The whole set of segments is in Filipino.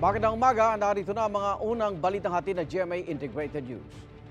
Magandang umaga, narito na ang mga unang balitang hatid ng GMA Integrated News.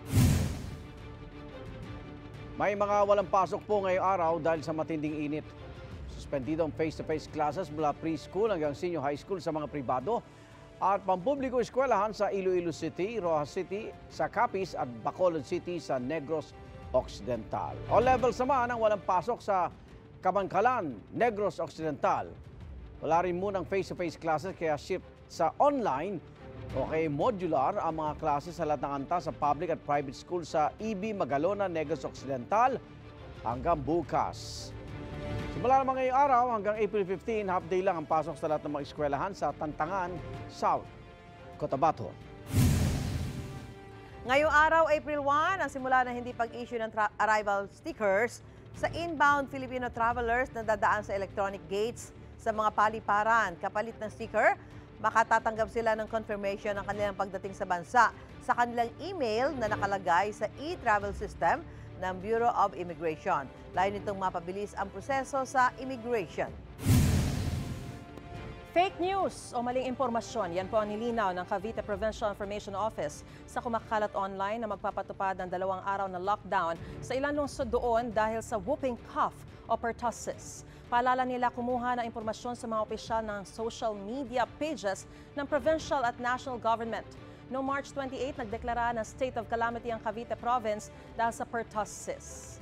May mga walang pasok po ngayong araw dahil sa matinding init. Suspendido ang face-to-face classes mula preschool hanggang senior high school sa mga pribado at pampubliko eskwelahan sa Iloilo City, Rojas City, sa Capiz at Bacolod City sa Negros Occidental. All levels naman ang walang pasok sa Kabankalan, Negros Occidental. Wala rin munang face-to-face classes kaya shift sa online o kay modular ang mga klase sa lahat ng anta sa public at private school sa EB Magalona, Negros Occidental hanggang bukas. Simula naman ngayong araw hanggang April 15, half day lang ang pasok sa lahat ng mga eskwelahan sa Tantangan, South, Cotabato. Ngayong araw, April 1, ang simula na hindi pag-issue ng arrival stickers sa inbound Filipino travelers na dadaan sa electronic gates sa mga paliparan. Kapalit ng sticker, makatatanggap sila ng confirmation ng kanilang pagdating sa bansa sa kanilang email na nakalagay sa e-travel system ng Bureau of Immigration. Layo nitong mapabilis ang proseso sa immigration. Fake news o maling impormasyon, yan po ang nilinaw ng Cavite Provincial Information Office sa kumakalat online na magpapatupad ng 2 araw na lockdown sa ilang lungsod doon dahil sa whooping cough o pertussis. Paalala nila kumuha ng impormasyon sa mga opisyal ng social media pages ng provincial at national government. Noong March 28, nagdeklara ng state of calamity ang Cavite Province dahil sa pertussis.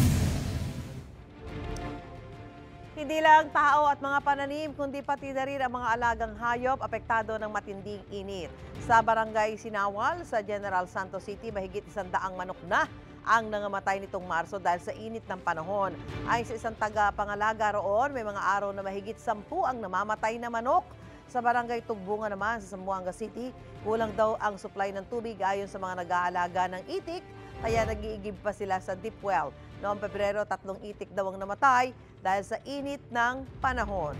Hindi lang tao at mga pananim, kundi pati na rin ang mga alagang hayop apektado ng matinding init. Sa barangay Sinawal, sa General Santos City, mahigit 100 manok na ang nangamatay nitong Marso dahil sa init ng panahon. Ayon sa isang taga-pangalaga roon, may mga araw na mahigit 10 ang namamatay na manok. Sa barangay Tugbunga naman sa Zamboanga City, kulang daw ang supply ng tubig ayon sa mga nag-aalaga ng itik, kaya nag-iigib pa sila sa deep well. Noong Pebrero, 3 itik daw ang namatay dahil sa init ng panahon.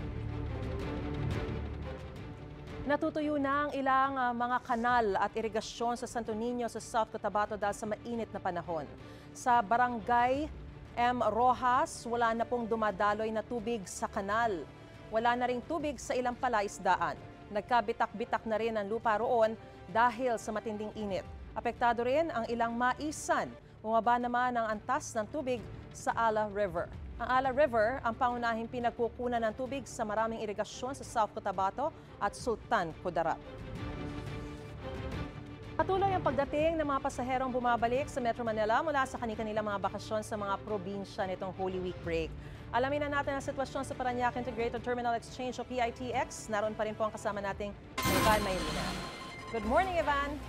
Natutuyo na ang ilang mga kanal at irigasyon sa Santo Niño sa South Cotabato dahil sa mainit na panahon. Sa barangay M. Rojas, wala na pong dumadaloy na tubig sa kanal. Wala na ring tubig sa ilang palaisdaan. Nagkabitak-bitak na rin ang lupa roon dahil sa matinding init. Apektado rin ang ilang maisan. Bumaba naman ang antas ng tubig sa Ala River. Ang Ala River ang pangunahing pinagkukunan ng tubig sa maraming irigasyon sa South Cotabato at Sultan Kudarat. Patuloy ang pagdating ng mga pasaherong bumabalik sa Metro Manila mula sa kanilang mga bakasyon sa mga probinsya nitong Holy Week break. Alamin na natin ang sitwasyon sa Parañaque Integrated Terminal Exchange o PITX. Naroon pa rin po ang kasama nating Evan Maylina. Good morning, Evan!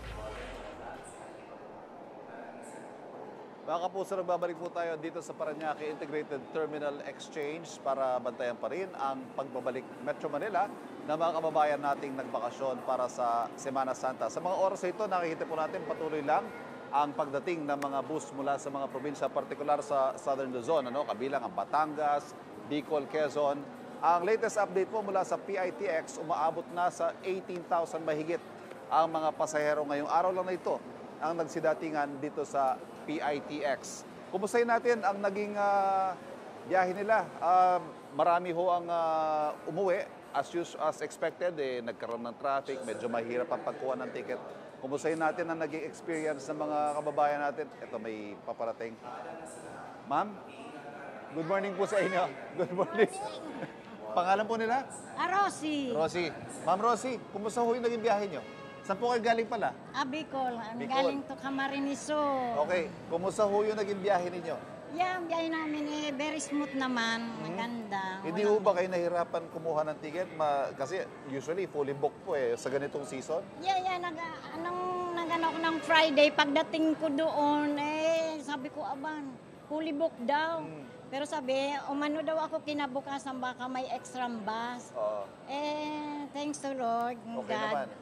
Mga kapuso, nagbabalik po tayo dito sa Parañaque Integrated Terminal Exchange para bantayan pa rin ang pagbabalik Metro Manila ng mga kababayan nating nagbakasyon para sa Semana Santa. Sa mga oras ito, nakikita po natin patuloy lang ang pagdating ng mga bus mula sa mga probinsya, partikular sa Southern Luzon, kabilang ang Batangas, Bicol, Quezon. Ang latest update po mula sa PITX, umaabot na sa 18,000 mahigit ang mga pasahero ngayong araw lang na ito ang nagsidatingan dito sa PITX. Kumustahin natin ang naging biyahe nila. Marami ho ang umuwi as expected. Nagkaroon ng traffic, medyo mahirap ang pagkuha ng ticket. Kumustahin natin ang naging experience ng mga kababayan natin. Ito, may paparating. Ma'am, good morning po sa inyo. Good morning. Pangalan po nila? Rosie. Rosie. Ma'am Rosie, kumusta ho yung naging biyahe nyo? Saan po kayo galing pala? Bicol. Bicol. Galing to Camarines Sur. Okay, kumusta ho yung naging biyahe ninyo? Yeah, biyahe namin very smooth naman. Maganda. Hindi ho ba kayo nahirapan kumuha ng ticket? Kasi usually fully booked po sa ganitong season. Yeah. Nag-ano ko ng Friday. Pagdating ko doon, sabi ko, aban, fully booked daw. Pero sabi, umano daw ako kinabukasan, baka may extra bus. Oo. Thanks to Lord. Okay God. naman.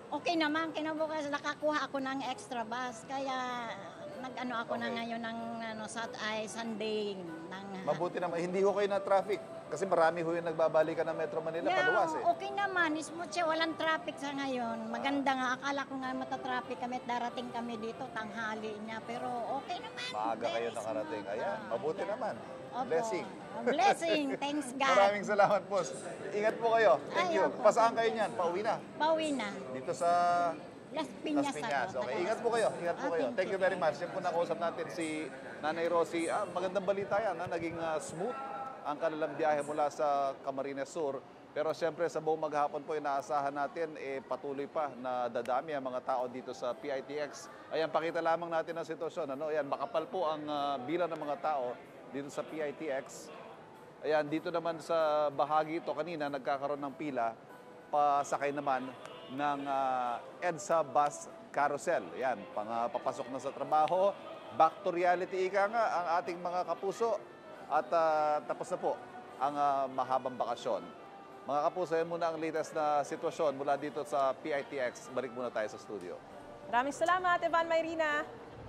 okay naman, kinabukas nakakuha ako ng extra bus. Kaya nag-ano ako na ngayon ng Sunday. Mabuti naman, hindi ko kayo na traffic. Kasi marami ho yung nagbabalikan ng Metro Manila, paluwas eh. Okay naman. Smooth siya. Walang traffic sa ngayon. Maganda nga. Akala ko nga matatraffic kami at darating kami dito, tanghali niya. Pero okay naman. Maaga kayo Very nakarating. smooth. Ayan, mabuti naman. Opo. Blessing. Blessing. Thanks God. Maraming salamat, boss. Ingat po kayo. Thank Ay, you. opo. Pasaan kayo niyan? Pauwi na. Pauwi na. Dito sa Las Las Piñas. Piñas. ako. Okay, ingat po kayo. Ingat po kayo. Thank you very much. Yan po nakausap natin si Nanay Rosie. Magandang balita yan. Naging smooth ang kanilang biyahe mula sa Camarines Sur. Pero siyempre sa buong maghapon po, inaasahan natin patuloy pa na dadami ang mga tao dito sa PITX. Ayan, pakita lamang natin ang sitwasyon. Ayan, makapal po ang bilang ng mga tao dito sa PITX. Ayan, dito naman sa bahagi ito kanina, nagkakaroon ng pila. Pasakay naman ng EDSA Bus Carousel. Ayan, papasok na sa trabaho. Back to reality, ika nga, ang ating mga kapuso. At tapos na po ang mahabang bakasyon. Mga kapuso, yan muna ang latest na sitwasyon mula dito sa PITX. Balik muna tayo sa studio. Maraming salamat, Evan Mayrina.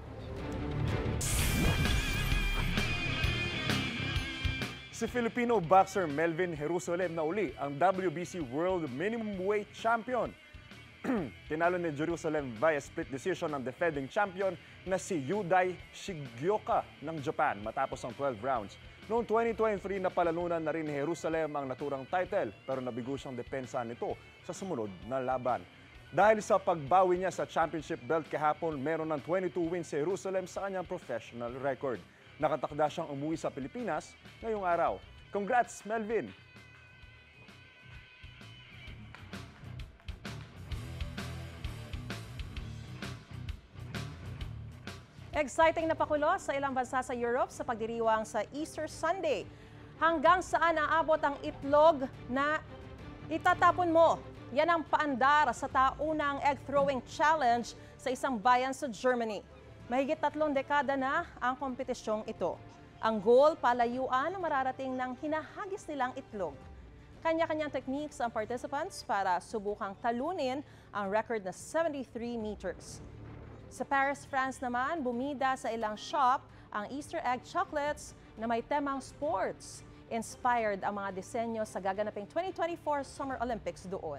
Si Filipino boxer Melvin Jerusalem na uli ang WBC World Minimum Weight Champion. Tinalo ni Jerusalem via split decision ang defending champion na si Yudai Shigioka ng Japan matapos ang 12 rounds. Noong 2023, napalalunan na rin ni Jerusalem ang naturang title pero nabigo siyang depensa nito sa sumunod na laban. Dahil sa pagbawi niya sa championship belt kahapon, meron ng 22 wins si Jerusalem sa kanyang professional record. Nakatakda siyang umuwi sa Pilipinas ngayong araw. Congrats, Melvin! Exciting na pakulo sa ilang bansa sa Europe sa pagdiriwang sa Easter Sunday. Hanggang saan aabot ang itlog na itatapon mo? Yan ang paandar sa taunang egg throwing challenge sa isang bayan sa Germany. Mahigit 3 dekada na ang kompetisyong ito. Ang goal, palayuan ang mararating ng hinahagis nilang itlog. Kanya-kanyang techniques ang participants para subukang talunin ang record na 73 meters. Sa Paris, France naman, bumida sa ilang shop ang Easter egg chocolates na may temang sports. Inspired ang mga disenyo sa gaganaping 2024 Summer Olympics doon.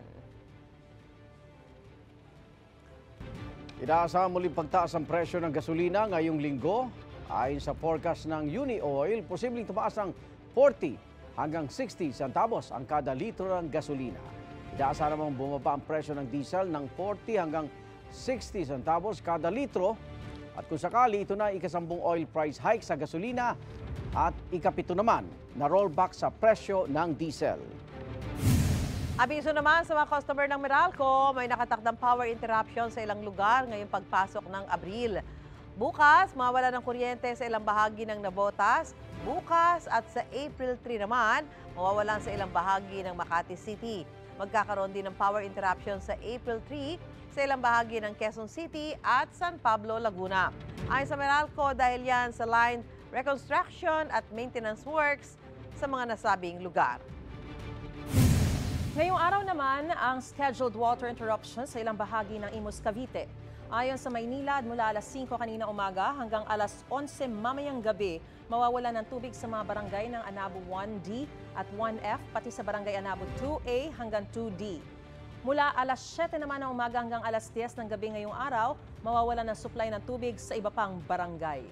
Inaasahan muling pagtaas ang presyo ng gasolina ngayong linggo. Ayon sa forecast ng UniOil, posibleng tumaas ng 40 hanggang 60 centavos ang kada litro ng gasolina. Inaasahan namang bumaba ang presyo ng diesel ng 40 hanggang 60 centavos kada litro. At kung sakali, ito na ikasambung oil price hike sa gasolina at ikapito naman na rollback sa presyo ng diesel. Abiso naman sa mga customer ng Meralco, may nakatakdang power interruption sa ilang lugar ngayong pagpasok ng Abril. Bukas, mawala ng kuryente sa ilang bahagi ng Navotas. Bukas at sa April 3 naman, mawawalan sa ilang bahagi ng Makati City. Magkakaroon din ng power interruption sa April 3 sa ilang bahagi ng Quezon City at San Pablo, Laguna. Ayon sa Meralco, dahil yan sa line reconstruction at maintenance works sa mga nasabing lugar. Ngayong araw naman, ang scheduled water interruption sa ilang bahagi ng Imus, Cavite. Ayon sa Maynila, mula alas 5 kanina umaga hanggang alas 11 mamayang gabi, mawawalan ng tubig sa mga barangay ng Anabo 1D at 1F, pati sa barangay Anabo 2A hanggang 2D. Mula alas 7 naman ng umaga hanggang alas 10 ng gabi ngayong araw, mawawalan ng supply ng tubig sa iba pang barangay.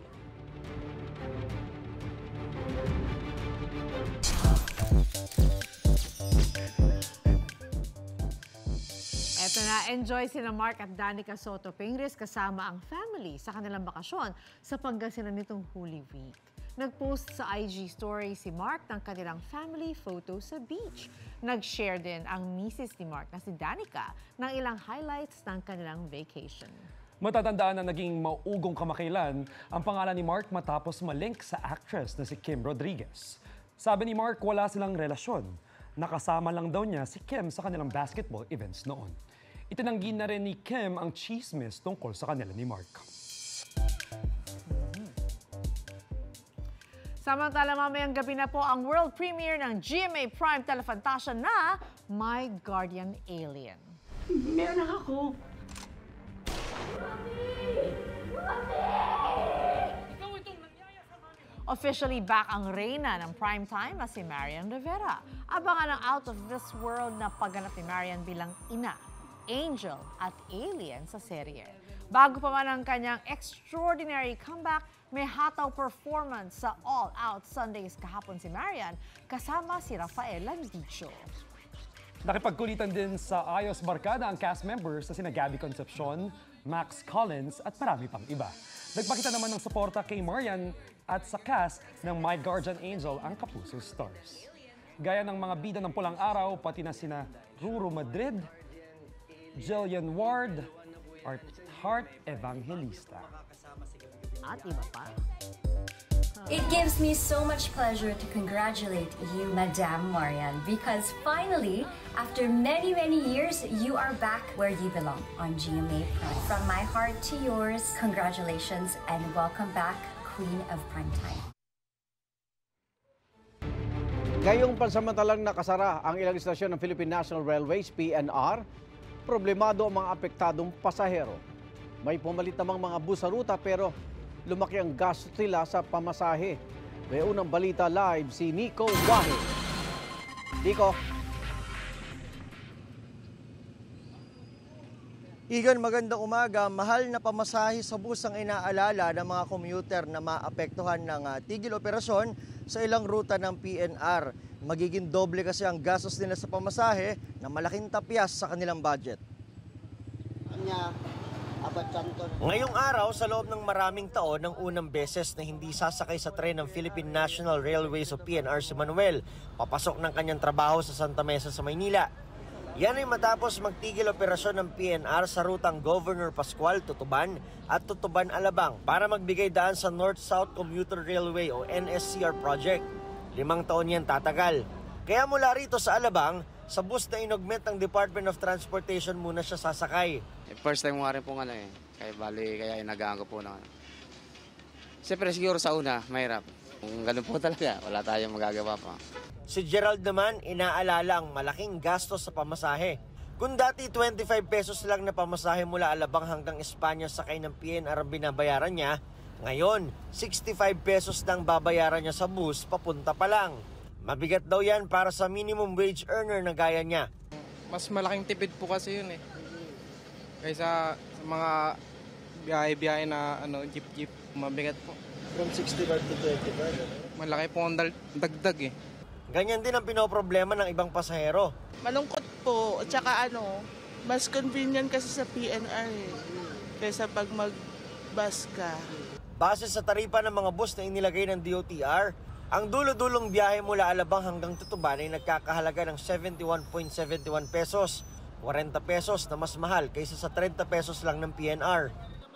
Eto na, enjoy sina Mark at Danica Soto Pingris kasama ang family sa kanilang bakasyon sa Pangasinan nitong Holy Week. Nag-post sa IG story si Mark ng kanilang family photo sa beach. Nag-share din ang misis ni Mark na si Danica ng ilang highlights ng kanilang vacation. Matatandaan na naging maugong kamakailan ang pangalan ni Mark matapos malink sa actress na si Kim Rodriguez. Sabi ni Mark, wala silang relasyon. Nakasama lang daw niya si Kim sa kanilang basketball events noon. Itinanggi na rin ni Kim ang chismis tungkol sa kanila ni Mark. Samantala, mamayang gabi na po ang world premiere ng GMA Prime Telefantasia na My Guardian Alien. May anak ako. Officially back ang reyna ng primetime na si Marian Rivera. Abangan ang out of this world na pagganap ni Marian bilang ina, angel at alien sa serye. Bago pa man ang kanyang extraordinary comeback, may hataw performance sa All Out Sundays kahapon si Marian kasama si Rafael Landicho. Nakipagkulitan din sa Ayos Barkada ang cast members na sina Gabby Concepcion, Max Collins at marami pang iba. Nagpakita naman ng suporta kay Marian at sa cast ng My Guardian Angel ang Kapuso Stars. Gaya ng mga bida ng Pulang Araw, pati na sina Ruru Madrid, Jillian Ward, at Heart Evangelista. At iba pa. It gives me so much pleasure to congratulate you, Madame Marian, because finally, after many, many years, you are back where you belong on GMA Prime. From my heart to yours, congratulations and welcome back, Queen of Primetime. Ngayong pansamantalang nakasara ang ilang istasyon ng Philippine National Railways, PNR, problemado ang mga apektadong pasahero. May pumalit namang mga bus sa ruta pero lumaki ang gasto nila sa pamasahe. May unang balita live si Nico Wahe. Nico. Igan, magandang umaga. Mahal na pamasahe sa bus ang inaalala ng mga commuter na maapektuhan ng tigil operasyon sa ilang ruta ng PNR. Magiging doble kasi ang gastos nila sa pamasahe na malaking tapyas sa kanilang budget. Ngayong araw, sa loob ng maraming taon, ng unang beses na hindi sasakay sa tren ng Philippine National Railways o PNR si Manuel, papasok ng kanyang trabaho sa Santa Mesa sa Maynila. Yan ay matapos magtigil operasyon ng PNR sa rutang Governor Pascual, Tutuban at Tutuban-Alabang para magbigay daan sa North-South Commuter Railway o NSCR project. 5 taon yan tatagal. Kaya mula rito sa Alabang, sa bus na inugmet ng Department of Transportation muna siya sasakay. First time mo nga rin pong kaya inagaan ko po na. Siyempre siguro sa una, mahirap. Kung ganun po talaga, wala tayong magagawa pa. Si Gerald naman, inaalala ang malaking gastos sa pamasahe. Kung dati 25 pesos lang na pamasahe mula Alabang hanggang Espanya sakay ng PNR ang binabayaran niya, ngayon 65 pesos lang babayaran niya sa bus papunta pa lang. Mabigat daw yan para sa minimum wage earner na gaya niya. Mas malaking tipid po kasi yun kaysa sa mga biyahe-biyahe na jeep-jeep, mabigat po. From 65 to 25? Malaki po ang dagdag Ganyan din ang pinoproblema ng ibang pasahero. Malungkot po, at saka mas convenient kasi sa PNR kaysa pag mag-bus ka. Base sa taripa ng mga bus na inilagay ng DOTR, ang dulo-dulong biyahe mula Alabang hanggang Tutuban ay nagkakahalaga ng 71.71 pesos, 40 pesos na mas mahal kaysa sa 30 pesos lang ng PNR.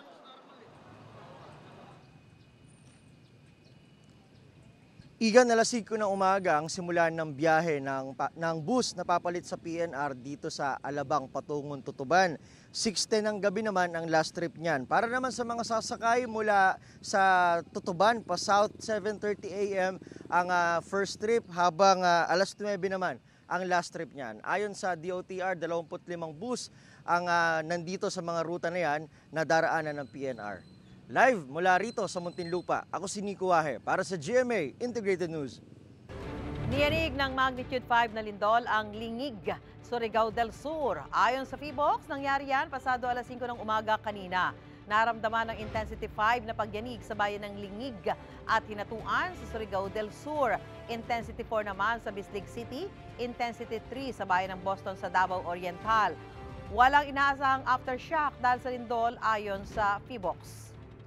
Igan, alas 5 ng umaga ang simulan ng biyahe ng bus na papalit sa PNR dito sa Alabang patungong Tutuban. 6:10 ng gabi naman ang last trip niyan. Para naman sa mga sasakay mula sa Tutuban pa South, 7:30 a.m. ang first trip habang alas 9 naman ang last trip niyan. Ayon sa DOTR, 25 bus ang nandito sa mga ruta na yan na daraanan ng PNR. Live mula rito sa Muntinlupa, ako si Nico Wahe para sa GMA Integrated News. Niyanig ng magnitude 5 na lindol ang Lingig, Surigao del Sur. Ayon sa PHIVOLCS, nangyari yan pasado alas 5 ng umaga kanina. Naramdaman ng intensity 5 na pagyanig sa bayan ng Lingig at Hinatuan sa Surigao del Sur. Intensity 4 naman sa Bislig City, intensity 3 sa bayan ng Boston sa Davao Oriental. Walang inaasahang aftershock dahil sa lindol ayon sa PHIVOLCS.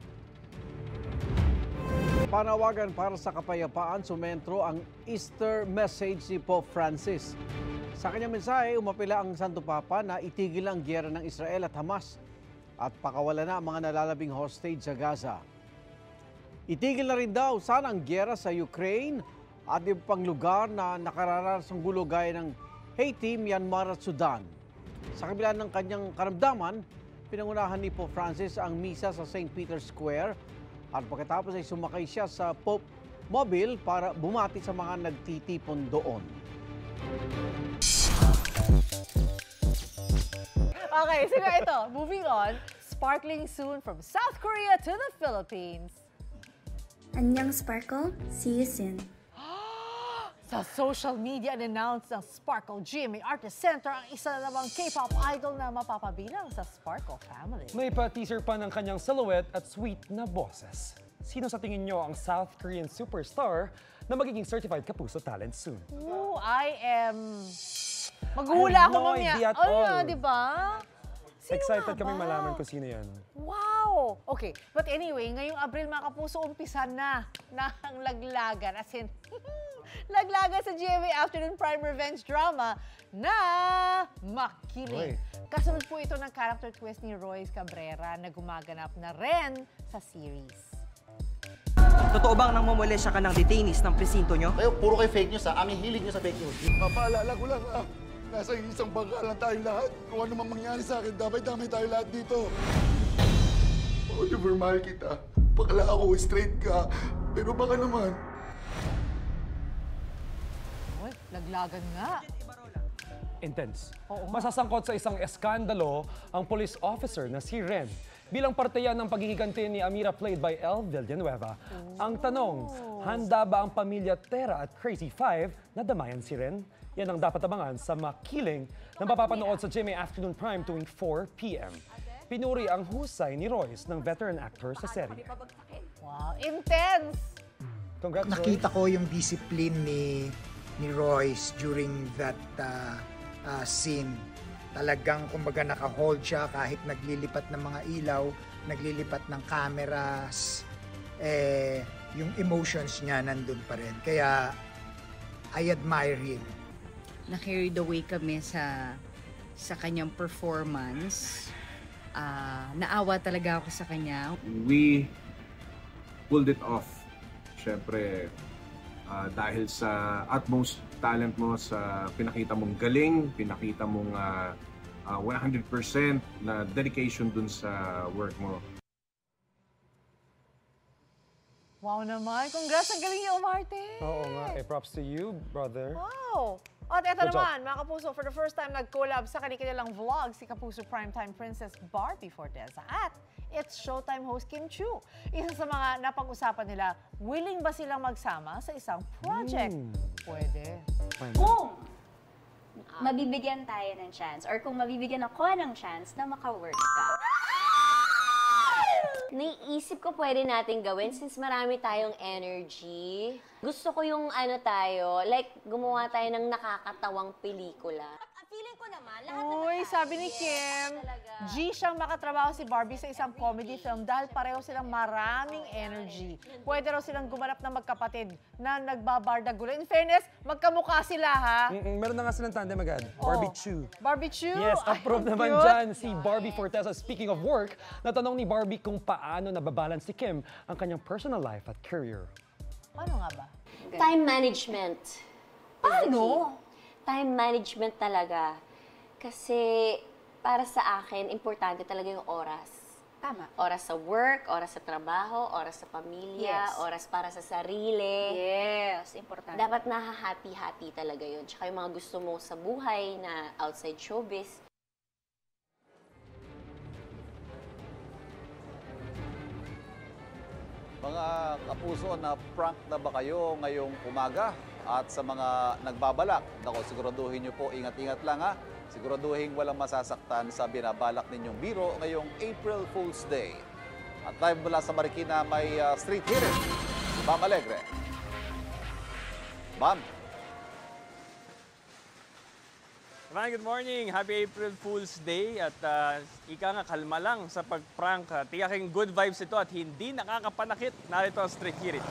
Panawagan para sa kapayapaan, sumentro ang Easter message ni Pope Francis. Sa kanyang mensahe, umapila ang Santo Papa na itigil ang giyera ng Israel at Hamas at pakawala na ang mga nalalabing hostage sa Gaza. Itigil na rin daw sana ang giyera sa Ukraine at iba pang lugar na nakararas ng gulo gaya ng Haiti, Myanmar at Sudan. Sa kabila ng kanyang karamdaman, pinangunahan ni Pope Francis ang misa sa St. Peter's Square at pagkatapos ay sumakay siya sa Pope Mobile para bumati sa mga nagtitipon doon. Okay, so ito, moving on. Sparkling soon from South Korea to the Philippines. Annyeong Sparkle, see you soon. Sa social media, in-announce ng Sparkle GMA Artist Center ang isa na namang K-pop idol na mapapabilang sa Sparkle family. May pa-teaser pa ng kanyang silhouette at sweet na boses. Sino sa tingin nyo ang South Korean superstar na magiging certified Kapuso talent soon? Ooh, I am... Maghula ako no mamaya. idea at Oh, all. di ba? Sino Excited nga kaming ba? malaman kung sino yan. Wow! Okay, but anyway, ngayong Abril mga kapuso, umpisa na ng laglagan. As in, laglagan sa GMA Afternoon Prime Revenge drama na Makiling. Kasunod po ito ng character twist ni Royce Cabrera na gumaganap na rin sa series. Totoo bang nang mamolesya ka ng detainees ng presinto nyo? Kayo, puro kayo fake news ha. Aming hilig nyo sa fake news. Mapaalala ko lang nasa isang bangka lang tayong lahat. Kung ano man mangyari sa akin, damay-damay tayo lahat dito. Oliver, mahal kita. Bakla ako, straight ka. Pero baka naman. Uy, laglagan nga. Intense. Masasangkot sa isang eskandalo ang police officer na si Ren. Bilang parte yan ng paghihiganti ni Amira played by Elle Villanueva. Ang tanong, handa ba ang pamilya Tera at Crazy 5 na damayan si Ren? Yan ang dapat abangan sa Makiling na mapapanood sa GMA Afternoon Prime tuwing 4 p.m. Pinuri ang husay ni Royce ng veteran actor sa serye. Wow, intense! Congrats, Nakita ko yung discipline ni Royce during that scene. Talagang kumbaga naka-hold siya kahit naglilipat ng mga ilaw, naglilipat ng cameras, yung emotions niya nandun pa rin. Kaya I admire him. Na-carried away kami sa kanyang performance. Naawa talaga ako sa kanya. We pulled it off. Siyempre, dahil sa utmost talent mo, sa pinakita mong galing, pinakita mong 100% na dedication dun sa work mo. Wow naman. Congrats, ang galing niyo, Martin. Oo nga, props to you, brother. Wow! At eto Good job. naman, mga Kapuso, for the first time nag-collab sa kanilang vlog si Kapuso Primetime Princess Barbie Forteza at It's Showtime host Kim Chu. Isa sa mga napag-usapan nila, willing ba silang magsama sa isang project? Pwede. Kung mabibigyan tayo ng chance or kung mabibigyan ako ng chance na maka-work ka. Naiisip ko pwede natin gawin since marami tayong energy. Gusto ko yung like gumawa tayo ng nakakatawang pelikula. Feeling ko naman, lahat Uy, sabi ni Kim, G siyang makatrabaho si Barbie sa isang comedy film dahil pareho silang maraming energy. Pwede raw silang gumanap ng magkapatid na nagbabardagulo. In fairness, magkamukha sila ha. Meron na nga silang tandem agad. Barbie Chu. Barbie Chu? Yes, approve Ay, naman cute. dyan si Barbie Forteza. Speaking of work, natanong ni Barbie kung paano nababalance si Kim ang kanyang personal life at career. Paano nga ba? Time management. Paano? Time management talaga. Kasi para sa akin, importante talaga yung oras. Tama. Oras sa work, oras sa trabaho, oras sa pamilya, Yes. oras para sa sarili. Yes, importante. Dapat nahahappy-happy talaga yun. Tsaka yung mga gusto mo sa buhay na outside showbiz. Mga kapuso, na prank na ba kayo ngayong umaga? At sa mga nagbabalak, siguraduhin nyo po, ingat-ingat lang ha. Siguraduhin walang masasaktan sa binabalak ninyong biro ngayong April Fool's Day. At live mula sa Marikina, may street hearing. Si Bam Alegre. Bam. Good morning. Happy April Fool's Day. At ika nga, kalma lang sa pag-prank. Tiyaking good vibes ito at hindi nakakapanakit. Narito ang street hearing.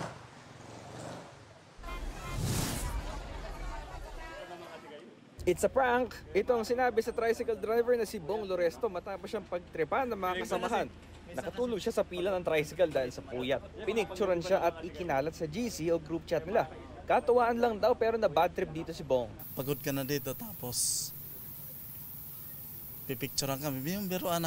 It's a prank! Ito ang sinabi sa tricycle driver na si Bong Loresto matapos siyang pagtripan ng mga kasamahan. Nakatulog siya sa pila ng tricycle dahil sa puyat. Pinicturan siya at ikinalat sa GC o group chat nila. Katuwaan lang daw pero na bad trip dito si Bong. Pagod ka na dito tapos pipicturean kami. Yung biruan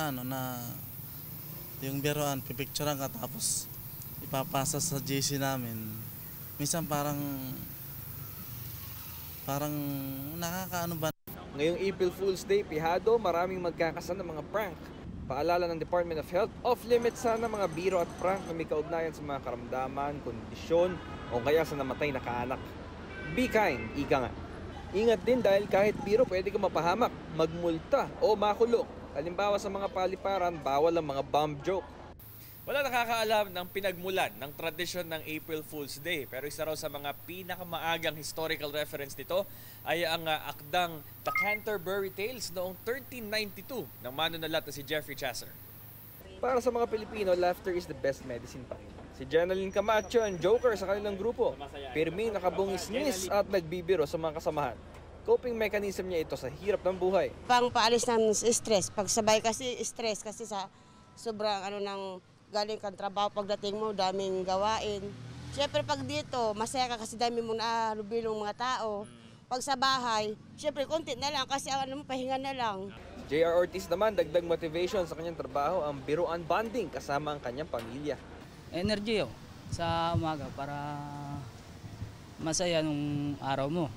yung biruan, pipicturean ka tapos ipapasa sa GC namin. Minsan parang nakakaano ba? Ngayong April Fool's Day, pihado, maraming magkakasan ng mga prank. Paalala ng Department of Health, off-limit sana mga biro at prank na may kaugnayan sa mga karamdaman, kondisyon, o kaya sa namatay na kaanak. Be kind, ika nga. Ingat din dahil kahit biro pwede ka mapahamak, magmulta o makulong. Halimbawa sa mga paliparan, bawal ang mga bomb joke. Wala nakakaalam ng pinagmulan ng tradisyon ng April Fool's Day. Pero isa raw sa mga pinakamaagang historical reference nito ay ang akdang The Canterbury Tales noong 1392 ng manunulat na si Geoffrey Chaucer. Para sa mga Pilipino, laughter is the best medicine pa rin. Si Jeneline Camacho ang joker sa kanilang grupo. Pirming nakabungis-ngis at nagbibiro sa mga kasamahan. Coping mechanism niya ito sa hirap ng buhay. Pang-paalis ng stress. Pagsabay kasi stress kasi sa sobrang ng galing kang trabaho, pagdating mo, daming gawain. Siyempre pag dito, masaya ka kasi dami mong narubilong mga tao. Pag sa bahay, siyempre konti na lang kasi pahinga na lang. J.R. Ortiz naman, dagdag motivation sa kanyang trabaho ang biruan bonding kasama ang kanyang pamilya. Energy sa umaga para masaya nung araw mo.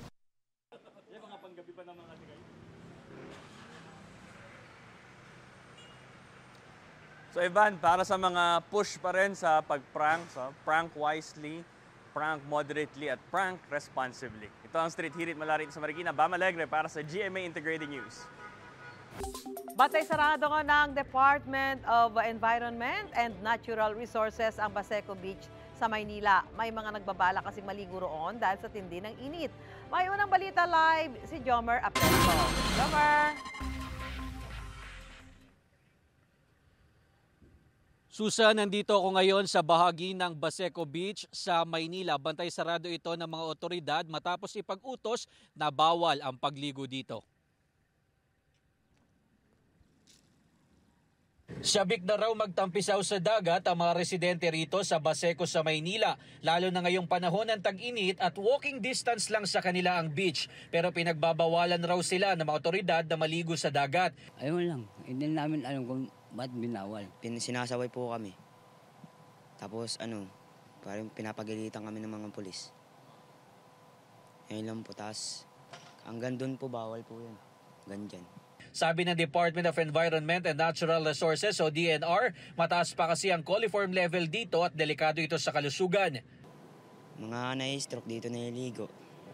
So Ivan, para sa mga push pa rin sa pag-prank, prank wisely, prank moderately, at prank responsibly. Ito ang Street Hirit mula rito sa Marikina. Bam Alegre para sa GMA Integrated News. Batay sarado nga ng Department of Environment and Natural Resources ang Baseco Beach sa Maynila. May mga nagbabala kasing maligo roon dahil sa tindi ng init. May unang balita live si Jomer Apresto. Jomer! Susan, nandito ako ngayon sa bahagi ng Baseco Beach sa Maynila. Bantay sarado ito ng mga otoridad matapos ipag-utos na bawal ang pagligo dito. Sabik na raw magtampisaw sa dagat ang mga residente rito sa Baseco sa Maynila, lalo na ngayong panahon ng tag-init at walking distance lang sa kanila ang beach. Pero pinagbabawalan raw sila ng mga otoridad na maligo sa dagat. Ayun lang, hindi namin alam kung ba't binawal. Sinasaway po kami. Tapos parang pinapagalitan kami ng mga pulis. Ayun lang po, taas hanggang doon po bawal po yun. Ganyan. Sabi ng Department of Environment and Natural Resources o DNR, mataas pa kasi ang coliform level dito at delikado ito sa kalusugan. Mga na-stroke dito naliligo.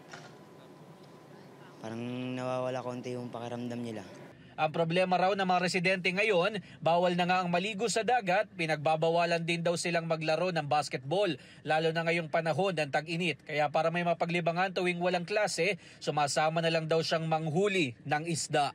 Parang nawawala konti yung pakiramdam nila. Ang problema raw ng mga residente ngayon, bawal na nga ang maligo sa dagat, pinagbabawalan din daw silang maglaro ng basketball, lalo na ngayong panahon ng tag-init. Kaya para may mapaglibangan tuwing walang klase, sumasama na lang daw siyang manghuli ng isda.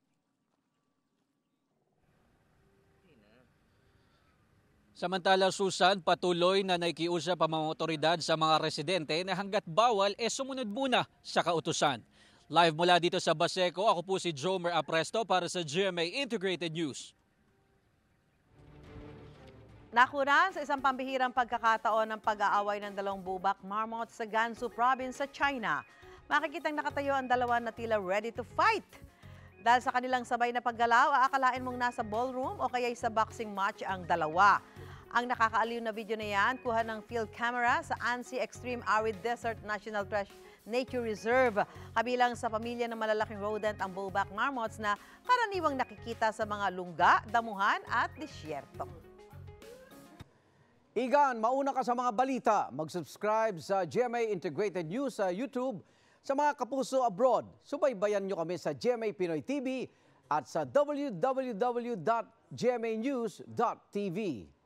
Samantala, Susan, patuloy na naikiusap ang mga otoridad sa mga residente na hanggat bawal, sumunod muna sa kautusan. Live mula dito sa Baseco, ako po si Jomer Apresto para sa GMA Integrated News. Nakunan sa isang pambihirang pagkakataon ng pag-aaway ng dalawang bubak marmot sa Gansu Province sa China. Makikitang nakatayo ang dalawa na tila ready to fight. Dahil sa kanilang sabay na paggalaw, aakalain mong nasa ballroom o kaya sa boxing match ang dalawa. Ang nakakaaliw na video na yan, kuha ng field camera sa Ansi Extreme Arid Desert National Nature Reserve. Kabilang sa pamilya ng malalaking rodent ang bobak marmots na karaniwang nakikita sa mga lungga, damuhan at disyerto. Igan, mauna ka sa mga balita. Mag-subscribe sa GMA Integrated News sa YouTube. Sa mga kapuso abroad, subaybayan nyo kami sa GMA Pinoy TV at sa www.gmanews.tv.